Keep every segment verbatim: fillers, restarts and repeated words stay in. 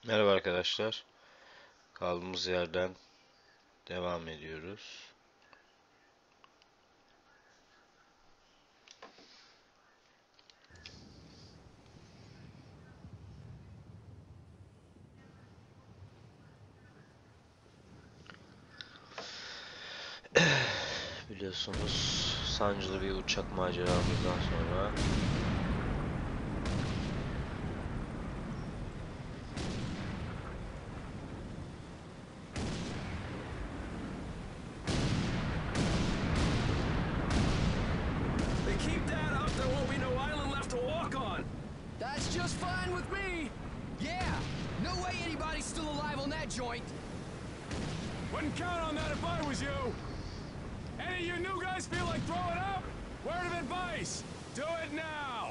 Merhaba arkadaşlar. Kaldığımız yerden devam ediyoruz. Biliyorsunuz sancılı bir uçak maceramızdan sonra They keep that up, there won't be no island left to walk on. That's just fine with me. Yeah, no way anybody's still alive on that joint. Wouldn't count on that if I was you. Any of you new guys feel like throwing up? Word of advice, do it now.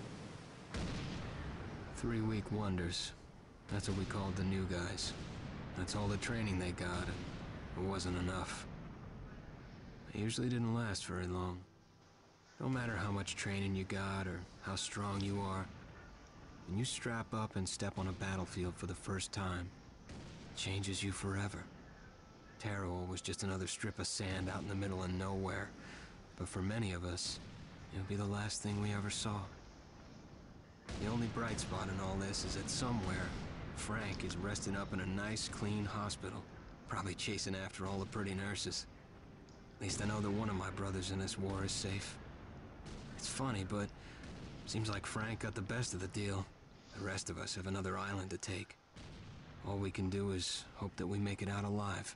Three week wonders. That's what we called the new guys. That's all the training they got, and it wasn't enough. It usually didn't last very long. No matter how much training you got or how strong you are, when you strap up and step on a battlefield for the first time, it changes you forever. Taro was just another strip of sand out in the middle of nowhere, but for many of us, it'll be the last thing we ever saw. The only bright spot in all this is that somewhere, Frank is resting up in a nice, clean hospital, probably chasing after all the pretty nurses. At least I know that one of my brothers in this war is safe. It's funny, but seems like Frank got the best of the deal. The rest of us have another island to take. All we can do is hope that we make it out alive.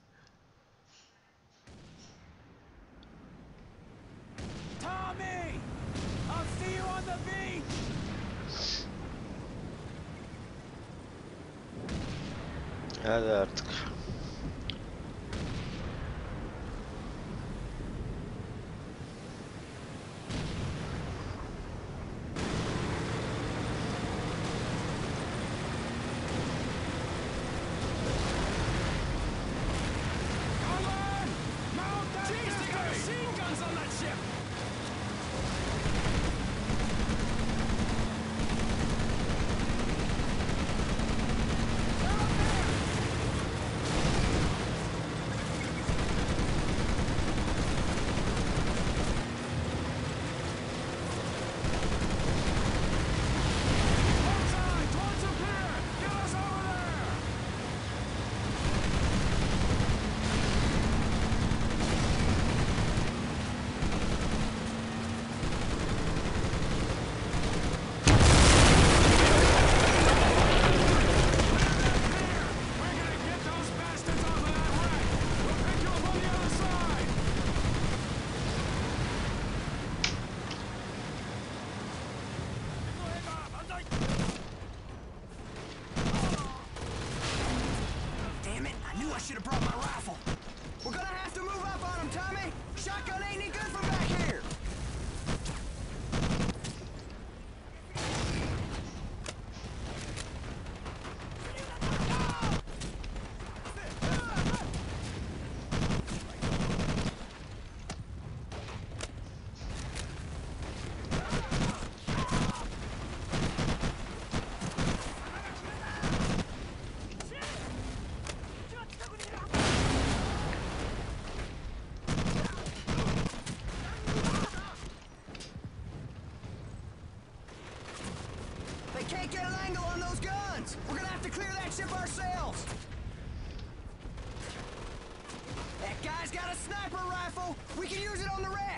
Tommy! I'll see you on the beach! hadi artık. Come on! Mount that Jeez, they got machine guns on that ship! Outside, towards up here! Get us over there! We're gonna get those bastards off of that wreck! We'll pick you up on the other side! Damn it, I knew I should have brought my rifle. We're gonna have to move up on him, Tommy. Shotgun ain't any good from back here. They can't get an angle on those guns. We're gonna have to clear that ship ourselves. That guy's got a sniper rifle. We can use it on the wreck.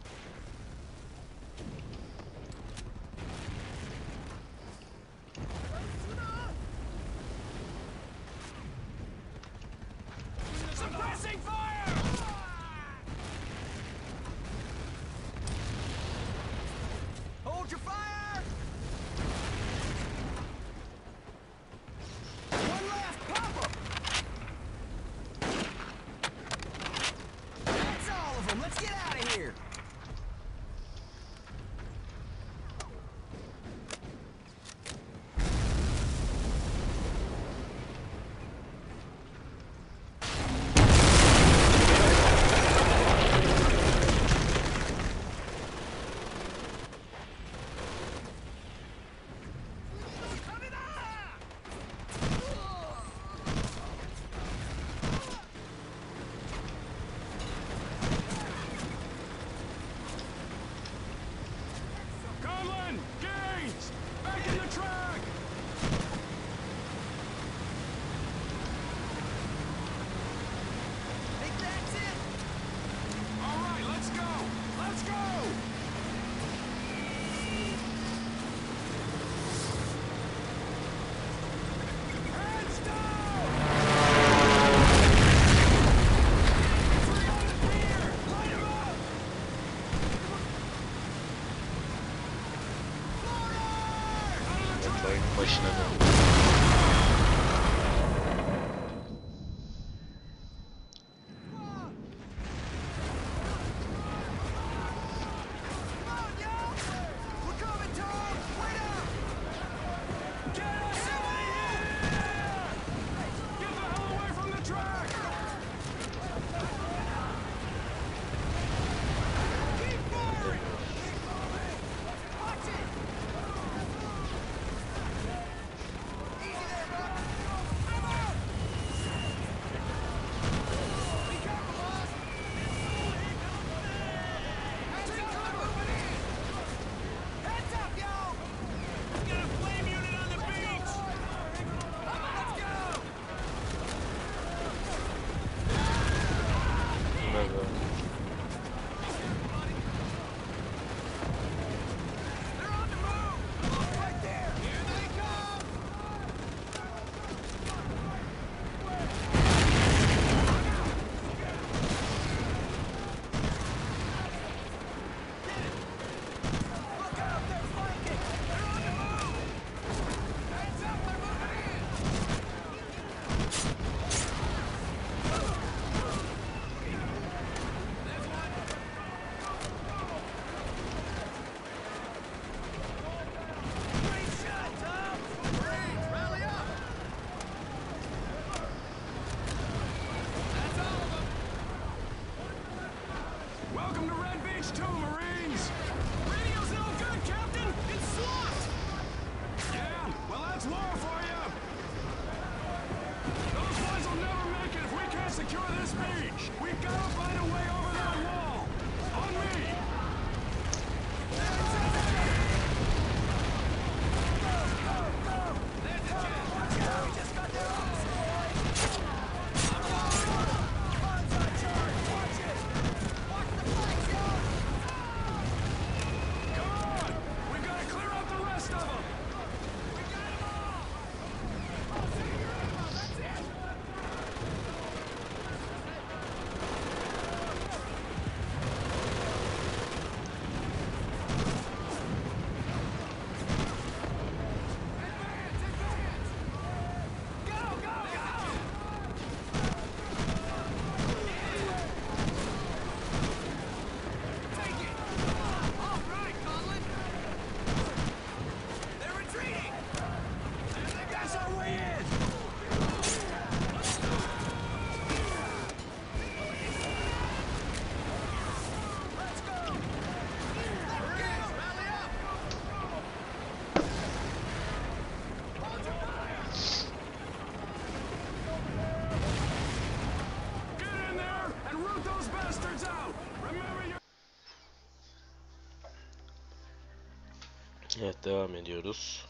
Suppressing fire! Hold your fire. One left. Pop 'em. That's all of them. Let's get out of here. oyunun başına döndüm. Welcome to Red Beach two, Marines! Radio's no good, Captain! It's swamped! Yeah, well that's war for you! Those boys will never make it if we can't secure this beach! We gotta find a way over that wall! On me! There's the jet! Watch out! We just got their own Evet, devam ediyoruz.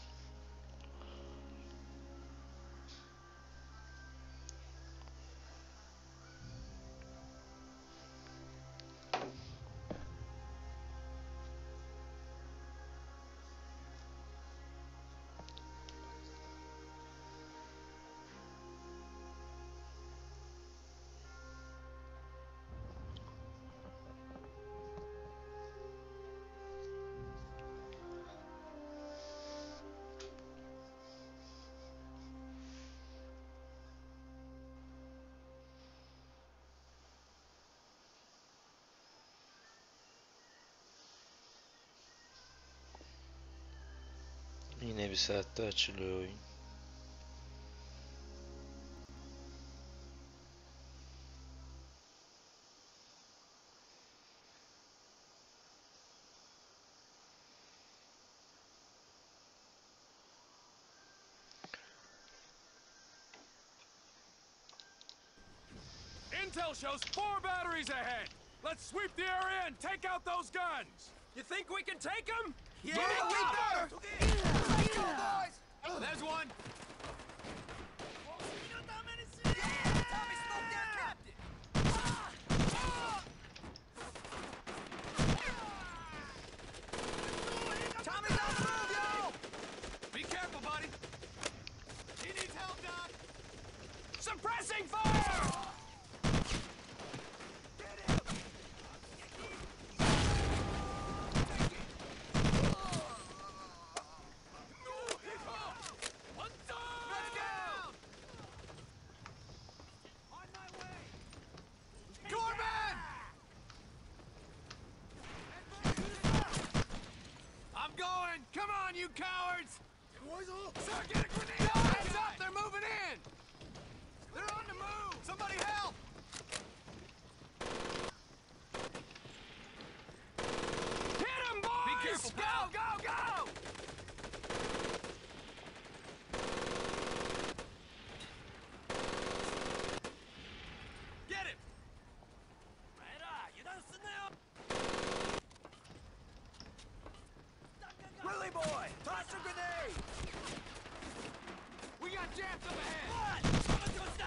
Yine bir saatte açılıyor oyun. Intel shows four batteries ahead. Let's sweep the area and take out those guns. You think we can take them? Yeah, we better! Let's go, boys! There's one. Tommy smoked their captain! Tommy's on the move, yo! Be careful, buddy. He needs help, Doc! Suppressing fire! cowards! Sir, get a grenade! Hands up! They're moving in! They're on the move! Somebody help! Hit 'em, boys! Be careful, pal! Go, go, go! Get him! Willie boy, toss a grenade! We got jams up ahead! Advance,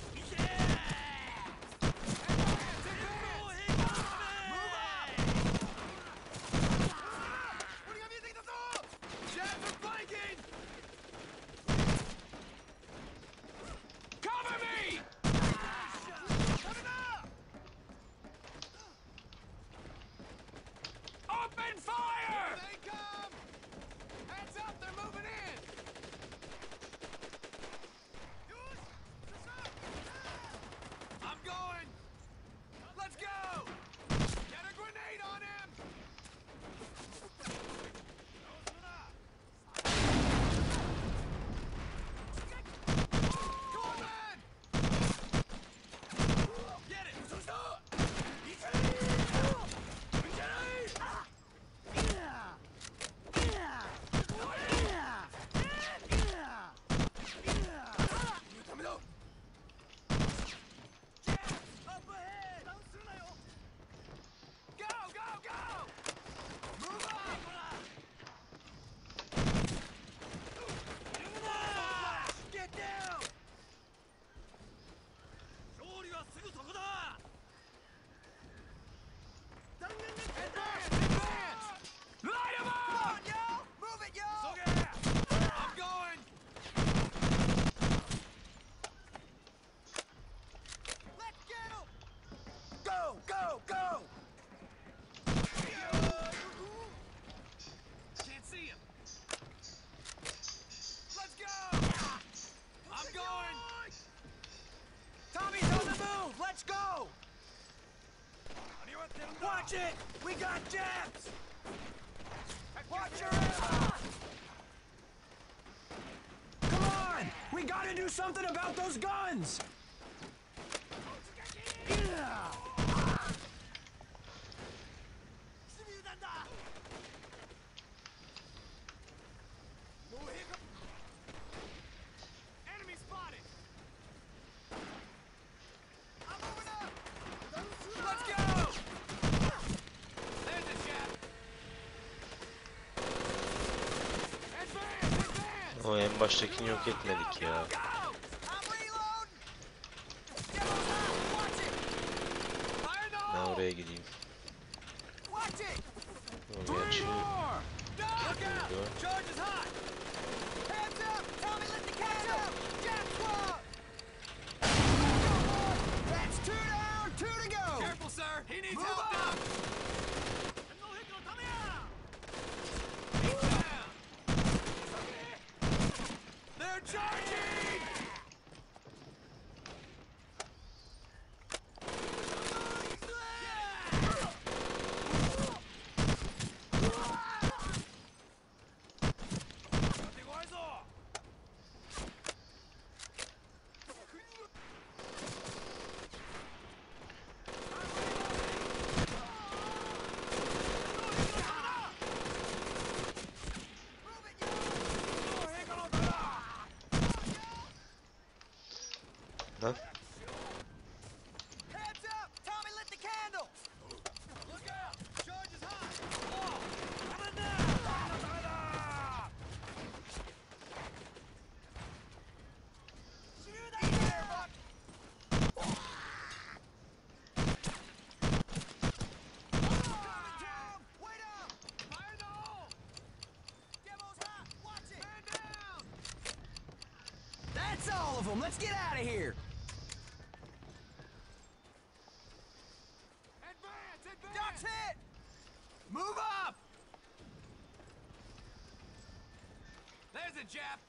advance! Move up! What do you have you think that's all? Jams are flanking! Cover me! Coming up! Open fire! Here they come! Hands up, they're moving in! I'm going! Let's go! Get a grenade on him! Go on, man! Get it! Go, go, go! Move up! Get down! Advance! Advance! Light 'em up! Come on, yo! Move it, yo! I'm going! Let's get 'em! Go, go, go! Can't see him. Let's go! I'm going! Tommy's on the move! Let's go! Watch it! We got jabs! Watch your ammo! Come on! We gotta do something about those guns! Yeah! Enemy spotted! I'm moving up! Let's go! There's a jab! Advance! Advance! O en baştakini yok etmedik ya. I'm reloading! Get on up! Watch it! Fire in the Ben hole! oraya gideyim. Watch it! O Three gerçi more! Look out! Burada. Charge is hot! Hands up! Tommy, let the cats up! Jab squad! That's two down, two to go! Careful, sir! He needs Move help up! now! He's down! They're charging! Lan Hands up! Tommy, lit the candle! Look out! Charge is hot! Wall! Coming down! Eat there, Buck! Coming, Tom! Wait up! Fire in the hole! Demo's hot! Watch it! Man down! That's all of them! Let's get out of here! Advance! Advance! Duck's hit! Move up! There's a jab!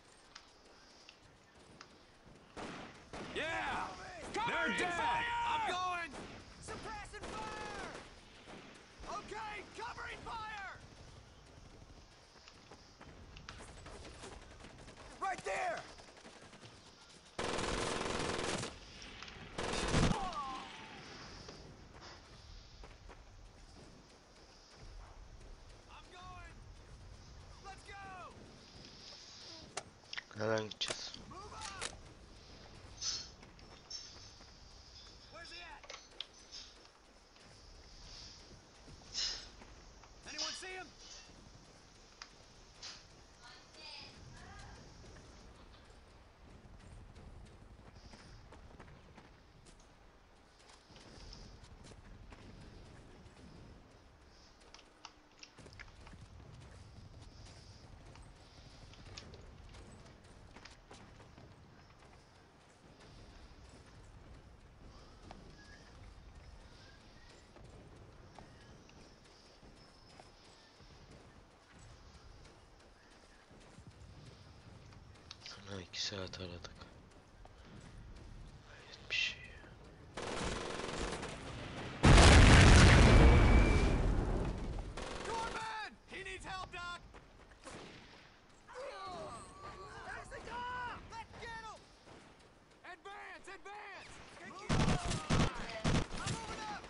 Yeah! They're dead! I'm going! Suppressing fire! Okay, covering fire! there! I'm going! Let's go! Nereden gideceğiz? Move up! Where's he at? Anyone see him? Ha, iki saat aradık. Hayret bir şey ya. Norman! He needs help, Doc! There's the dog! Let's get him! Advance! Advance! I'm moving up!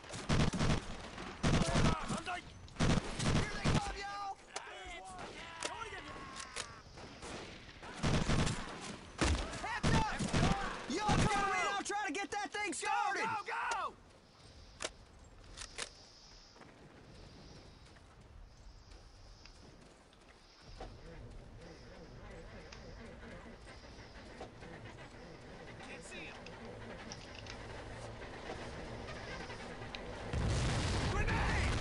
Here they come, y'all! Heads up! Y'all come in, I'll try to get that thing started! Go, go, go! Can't see him. Grenade!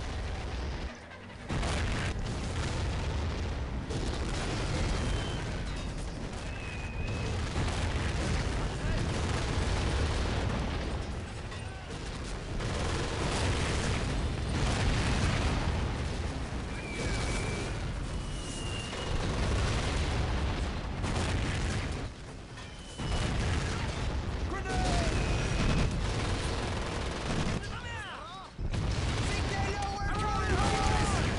Think they know we're coming, boys?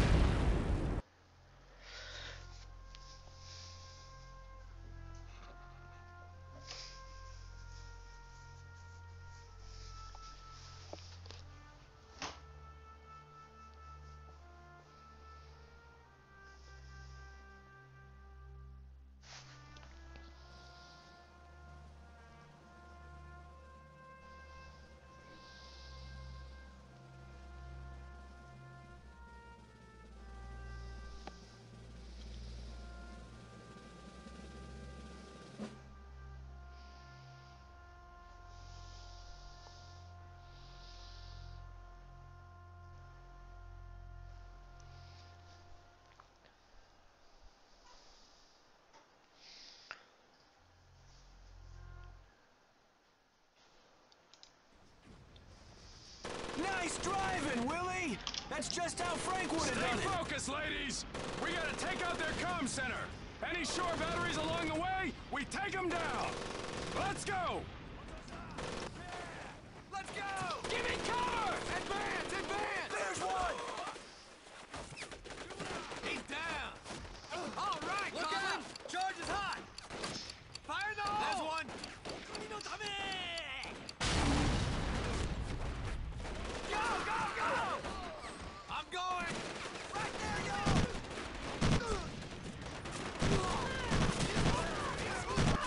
Nice driving, Willie! That's just how Frank would have Stay done it! focused, ladies! We gotta take out their comm center! Any shore batteries along the way, we take them down! Let's go! Let's go! Give me cover! Advance! Advance! There's one! He's down! All right, Look Colin! out! Charge is hot! Fire in the hole! There's one! Go, go, go! I'm going! Right there, yo!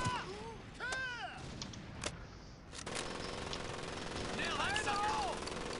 Nail that sucker!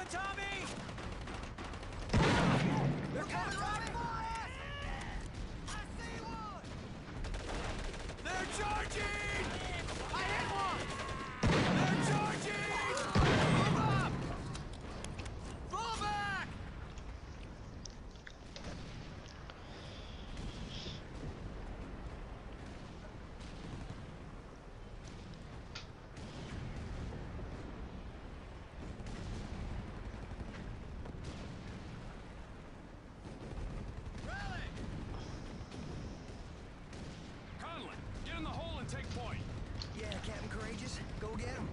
Tommy! They're coming right for us! I see one! They're charging! I hit one! They're charging! Move up! Fall back! Rally! Conlon, get in the hole and take point. Yeah, Captain Courageous. Go get him.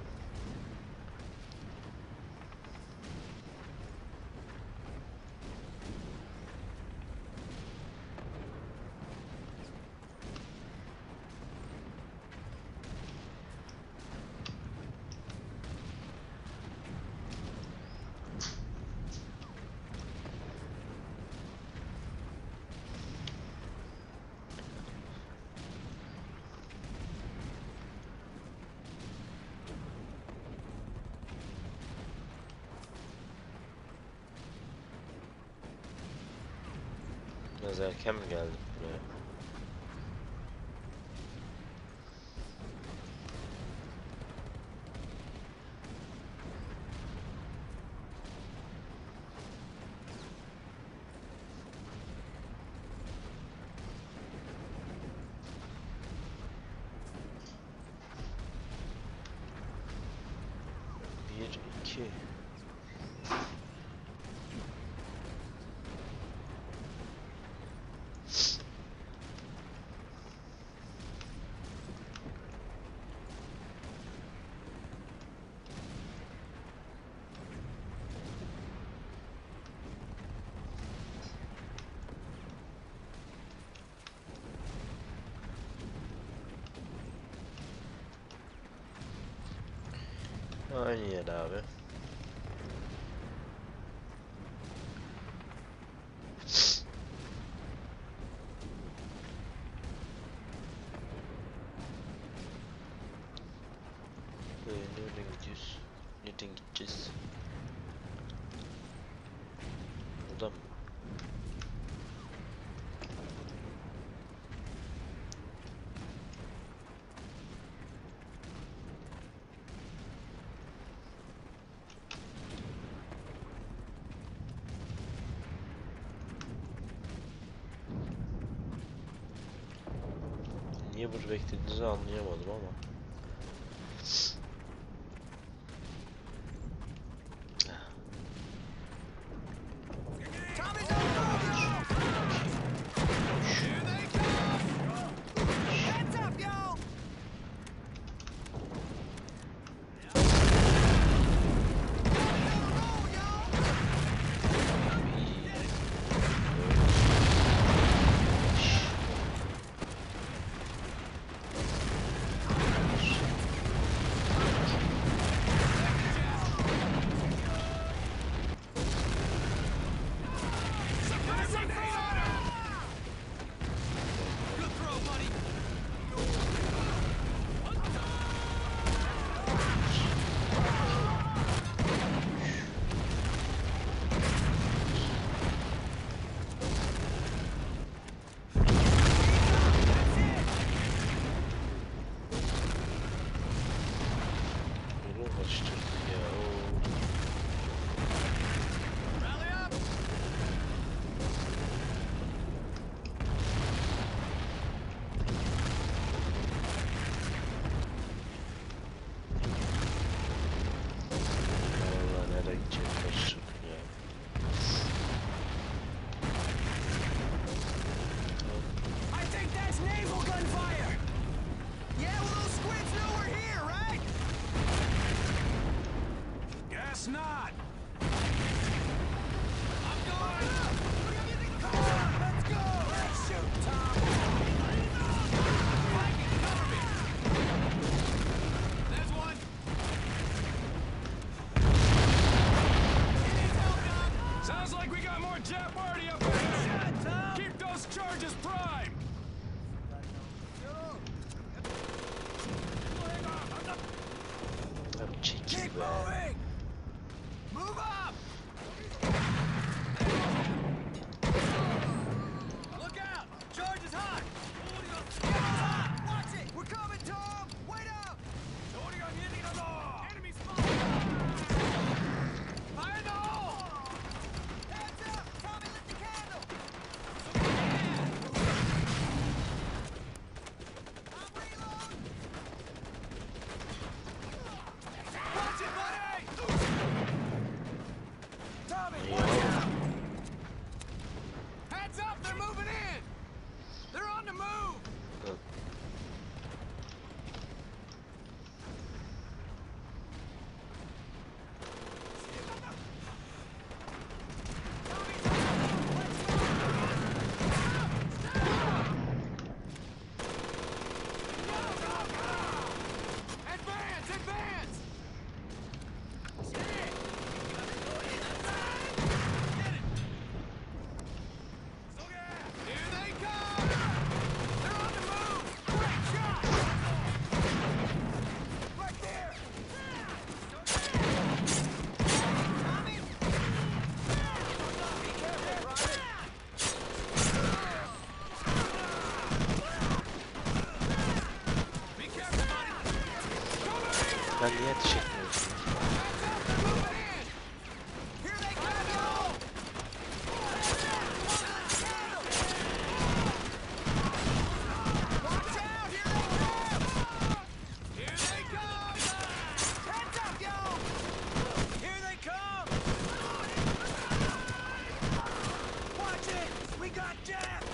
Biraz erken mi geldim buraya? Bir, iki. Aynı yer abi. Ee, nereden gidiyoruz? Nereden gideceğiz? Buradan mı? Niye burada beklediğinizi anlayamadım ama. Tommy's on the move, y'all! Here they come! Heads up, y'all! Roll, y'all! Good throw, buddy! Yolu karıştırdık ya. Oo. Rally up! Vallahi nereye gideceğimi karıştırdık ya. I think that's naval gunfire! Yeah, well, those squids know we're here, right? Guess not. I'm going up! Come on, let's go! Let's shoot, Tom! Viking, cover me! There's one! He needs help, Doc! Sounds like we got more Jap party up ahead. Shut up! Keep those charges primed. Abi çekil Keep be. moving! Move up! up! Look out! Charge is hot! Watch it! We're coming, Tom! Wait up! Enemy spotted! Fire in the hole! Hands up! Tommy, lit the candle! I'm reloading! Watch it, buddy! Tommy, watch out! Heads up! They're moving in! They're on the move! Good. Advance! Advance! Here they come! They're on the move! Great shot! Right there! Tommy! Be careful, Private! Be careful, buddy! Ben niye ateş etmiyorsun? Here they come, y'all! Watch out! Here they come! Here they come! Heads up, y'all! Here they come! Watch it! We got Jeff!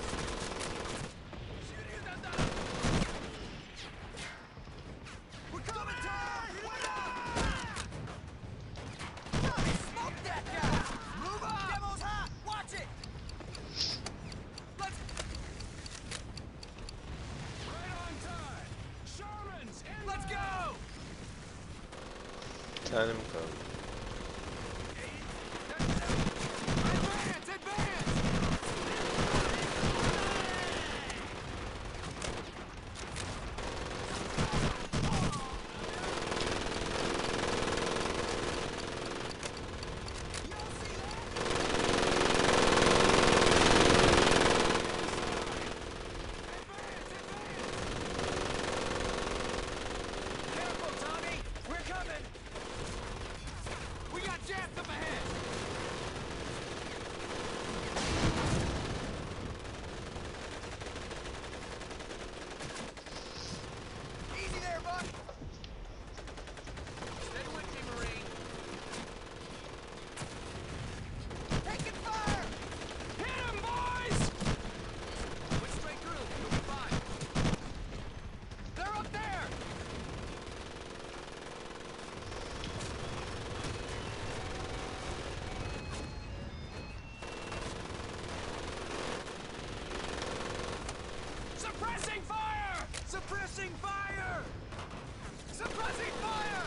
We're coming, Tom! Wait up! Tommy, smoke that guy! Move up! Demo's hot! Watch it! Let's... Right on time. Sherman's in. Let's go! Bir tane mi kaldı? Advance! Advance! Careful, Tommy! We're coming! We got Jeff up ahead! Easy there, Buck! Stay with me, Marine! Taking fire! Hit him, boys! Went straight through. You'll be fine. They're up there! Suppressing fire! Suppressing fire! Suppressing fire!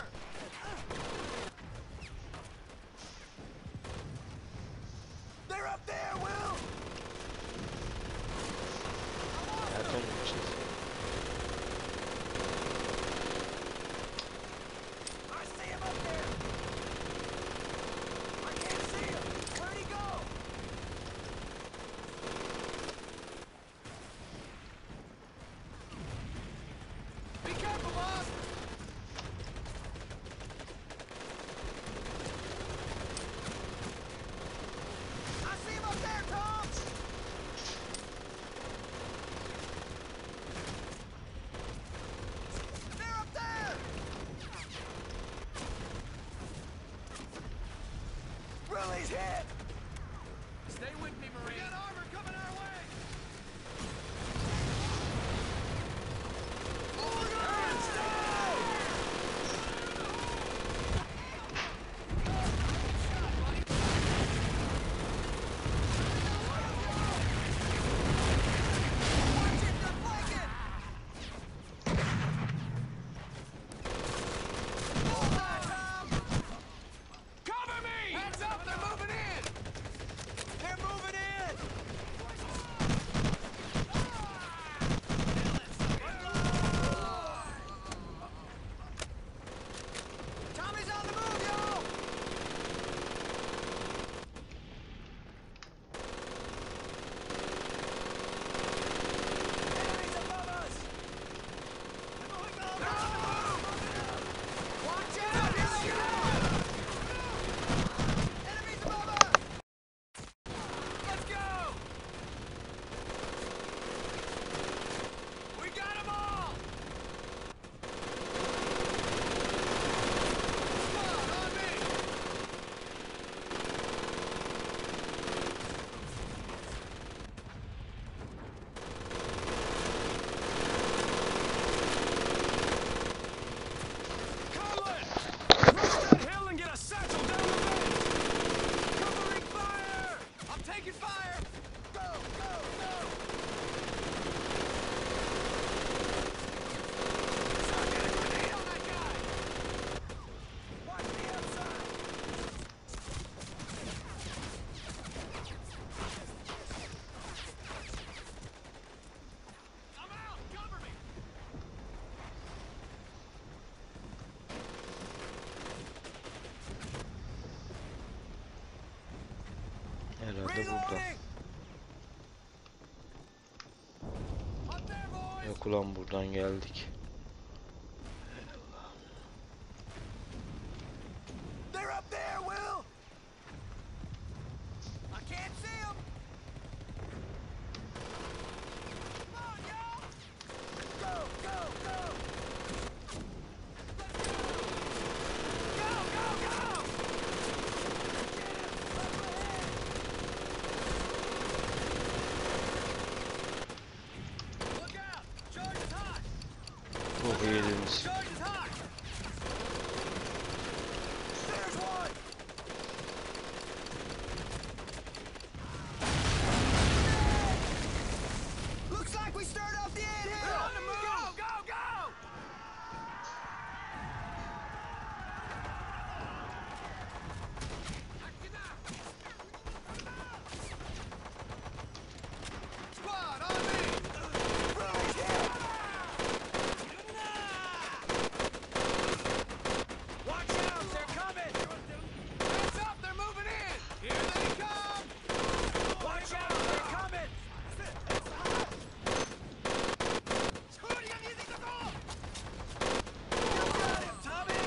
They're up there, Will! Nereden gideceğiz? I see him up there! I can't see him! Where'd he go? Be careful, boss! I see him up there, Tom! They're up there! Willie's hit! Stay with me, Marine. We got armor coming our way! Hands down! Watch it, they're flanking! Hold that, Tom! Cover me! Hands up, they're moving in! They're moving in! Tommy's on the move, y'all! Taking fire! Go, go, go! Start getting a grenade on that guy! Watch the outside! I'm out! Cover me! Herhalde burada. Reloading! Up there, boys! Yok ulan buradan geldik. They're up there, Will! I can't see them! Come on, y'all! Go, go, go! Let's go! Go, go, go! Get him! Up ahead! Look out! Charge is hot! Çok iyiydi. Charge is hot! There's one! Looks like we start off the anthill! They're on the move! Go, go, go! Squad, on me! Right here! Watch out, they're coming! Heads up, they're moving in! Here they come! Watch out, they're coming! You got him, Tommy!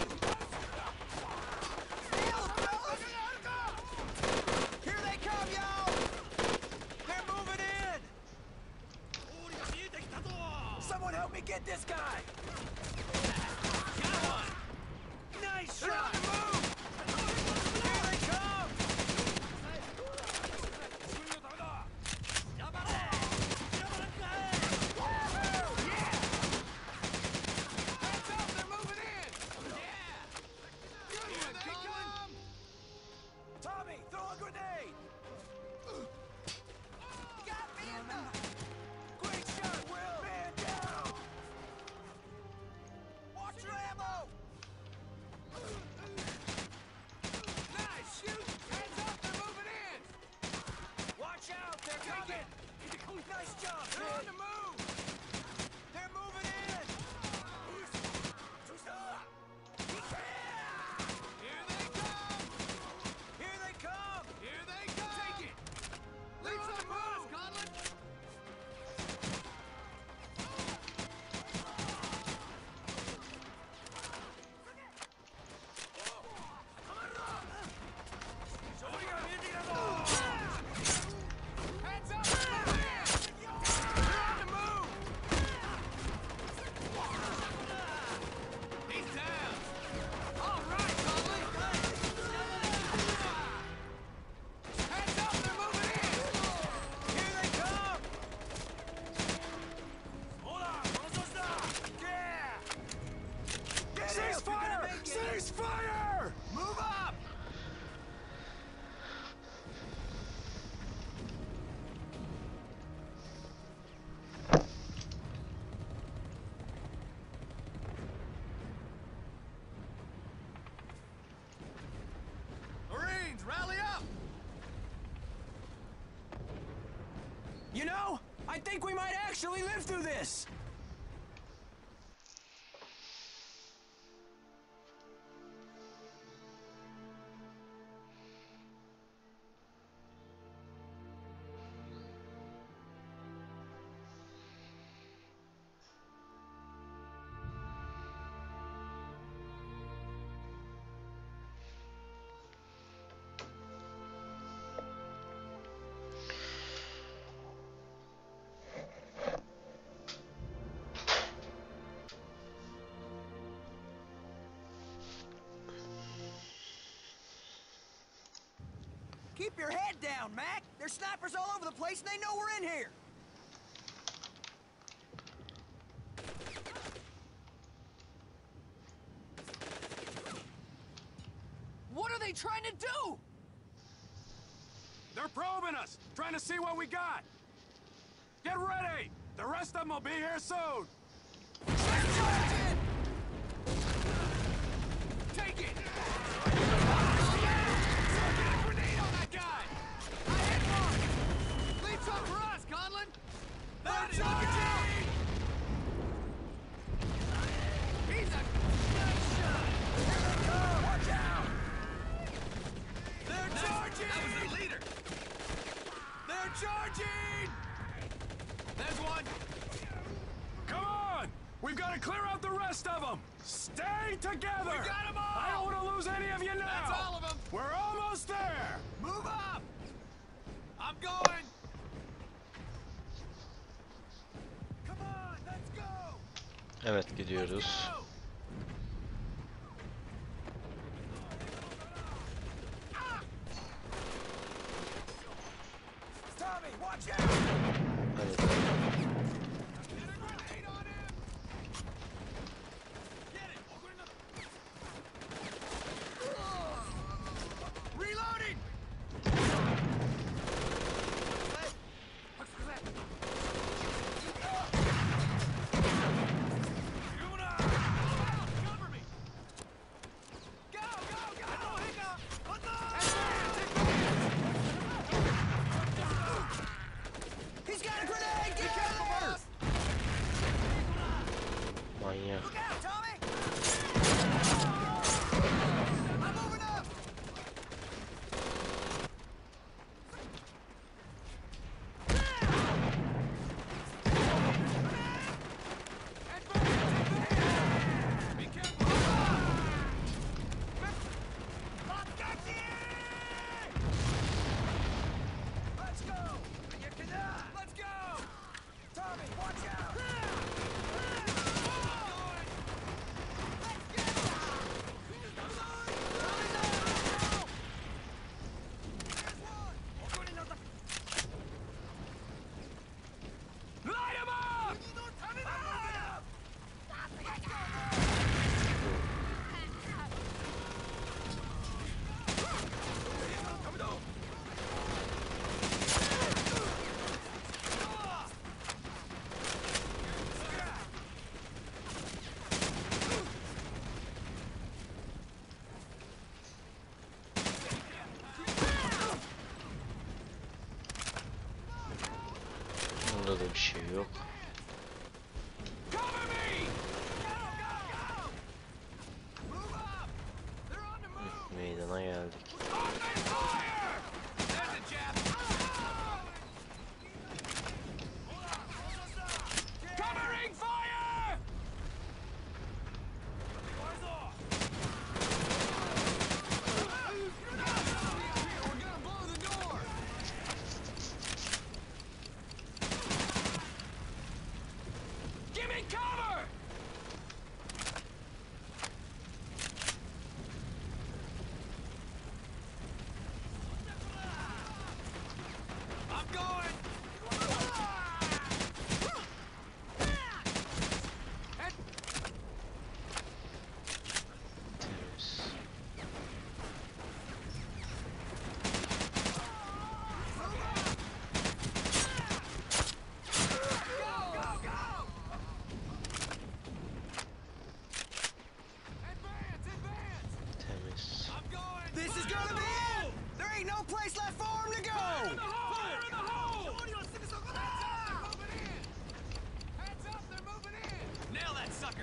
Here they come, y'all! They're moving in! Someone help me get this guy! Got one! Nice shot! Move! Here they come! Woohoo! Yeah! Heads up, they're moving in! Yeah! Good one, Colin! Tommy, throw a grenade! Got me in the... Great shot, Will! Man down! Watch your ammo! Nice shoot! Heads up, they're moving in! Watch out, they're coming! Nice job, they're on the move! They're moving in! Here they come! Here they come! Here they come! Take it! Leave the move, Conlon! Heads up! They're on the move! He's down! All right, Conley! Heads up! They're moving in! Here they come! Hold on! Yeah! Get Cease fire! Cease fire! Move up! Marines, rally up! You know, I think we might actually live through this! Keep your head down, Mac! There's snipers all over the place and they know we're in here! What are they trying to do? They're probing us, trying to see what we got. Get ready! The rest of them will be here soon. Take it! Get a grenade on that guy! I hit one! Leave some for us, Conlon! They're charging! He's a nice shot! Here they go! Watch out! They're charging! That was their leader! They're charging! There's one! Come on! We've got to clear out the rest of them! Stay together! We got 'em all! I don't want to lose any of you now! That's all of them! We're almost there! Move up! I'm going! Come on, let's go! Evet gidiyoruz. Go! Ah! Tommy, watch out! Hadi. Get a grenade on him! Get it! Reloading! Cover me! Go, go, go! He's got a grenade! Get cover! Manyak. Look out, Tommy! I'm moving up! Be careful! Let's go! Let's go! Tommy, watch out! Light 'em up! Bunda da bir şey yok. Cover me! Move up! They're on the move! Meydana geldik. Open fire! There's a jab! Covering fire! We're gonna blow the door! Give me cover! I'm going! Temiz. Go, go, go! Advance, advance! Temiz. I'm going! This is gonna be it! There ain't no place left for him to go! Fire in the hole! Fire in the hole! Hands up, they're moving in! Nail that sucker!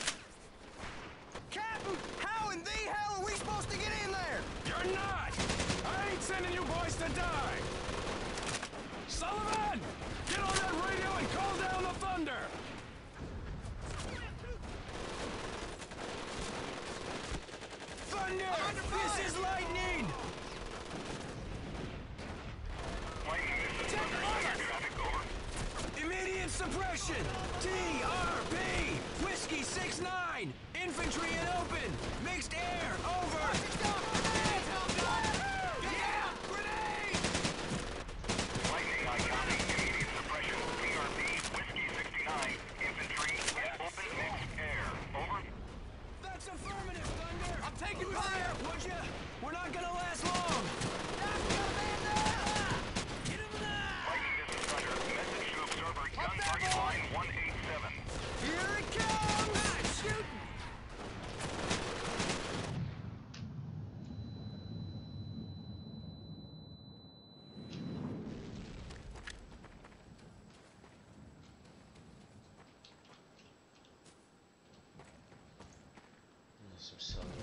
Captain, how in the hell are we supposed to get in there? You're not! Position! T R P! Whiskey six nine! Infantry in open! Mixed air! Over! Get down! Grenade! Lightning eye copy. Immediate suppression. T R P, Whiskey sixty-nine. Infantry in open mixed air. Over. That's affirmative, Thunder! I'm taking fire! Would ya? We're not gonna last long! Get him now! Lightning, this is Thunder. Message to observer. Gun target line one eight seven. Here it comes! Ah, shooting! Nasıl bir sağlam.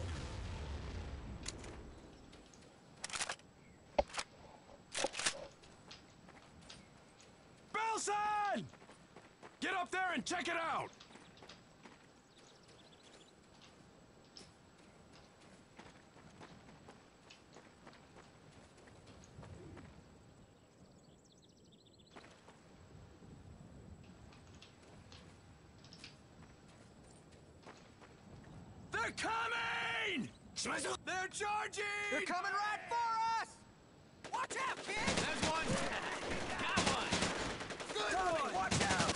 Belson! Get up there and check it out! They're coming! They're charging! They're coming right for us! Watch out, kid! There's one! Got one! Good Tommy, one! watch out!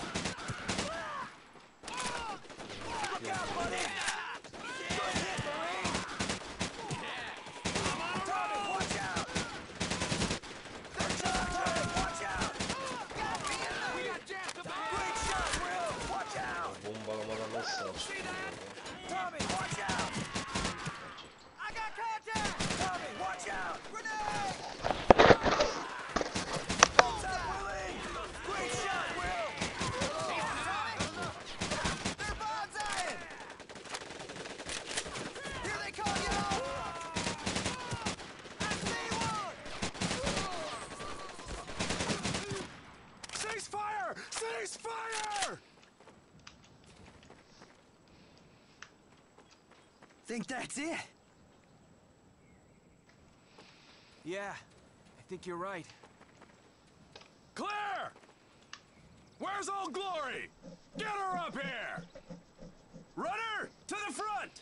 Look out, buddy! Good hit, Marine! I'm on a Tommy, roll! watch out! They're charging! Watch out! We got Jack the Great shot, Will! Watch out! Bombalamadan nasıl savaşıyor? Tommy, watch out! I got contact! Tommy, watch out! Grenade! What's up, Willie? Great shot, Will! They're bonsaiing! Here they come, y'all! I see one! Cease fire! Cease fire! Think that's it? Yeah, I think you're right. Claire! Where's Old Glory? Get her up here! Runner, to the front!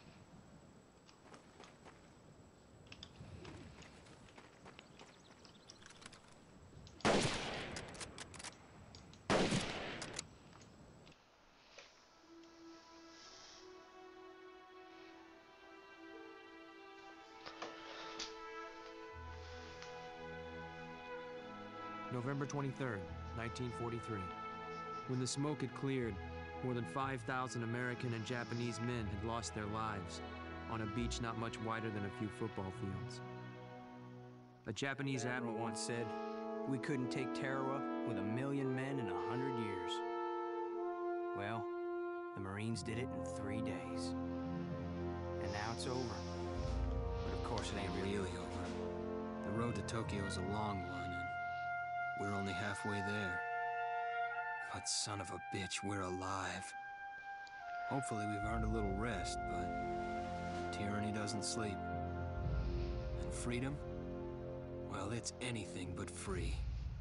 November twenty-third, nineteen forty-three. When the smoke had cleared, more than five thousand American and Japanese men had lost their lives on a beach not much wider than a few football fields. A Japanese admiral once said, We couldn't take Tarawa with a million men in a hundred years. Well, the Marines did it in three days. And now it's over. But of course it ain't really Really over. The road to Tokyo is a long one, and we're only halfway there. But son of a bitch, we're alive. Hopefully we've earned a little rest, but tyranny doesn't sleep. And freedom? Well, it's anything but free.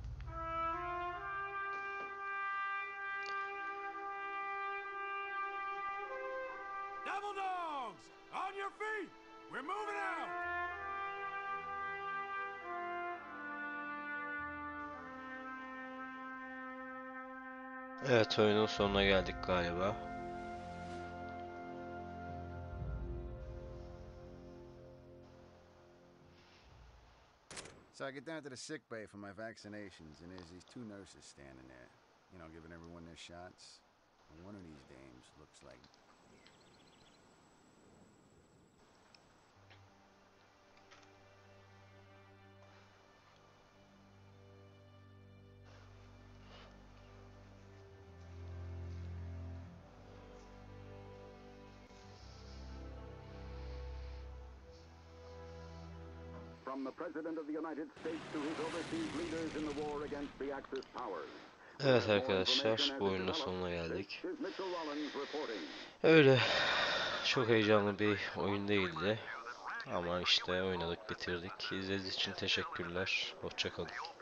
Double dogs! On your feet! We're moving out! Evet, oyunun sonuna geldik galiba. So I get down to the sick bay for my vaccinations, and there's these two nurses standing there, you know, giving everyone their shots. And one of these dames looks like... From the President of the United States to his overseas leaders in the war against the Axis powers. Evet arkadaşlar, bu oyunun da sonuna geldik. This is Mitchell Rollins reporting. Öyle çok heyecanlı bir oyun değildi. Ama işte oynadık, bitirdik. İzlediğiniz için teşekkürler. Hoşça kalın.